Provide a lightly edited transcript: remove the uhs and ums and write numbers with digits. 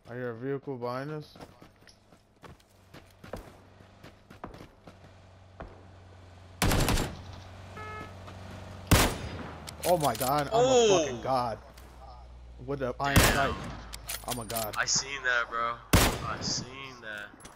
I hear a vehicle behind us. Oh my god, I'm a fucking god. With the iron sight. I'm a god. I seen that, bro. I seen that.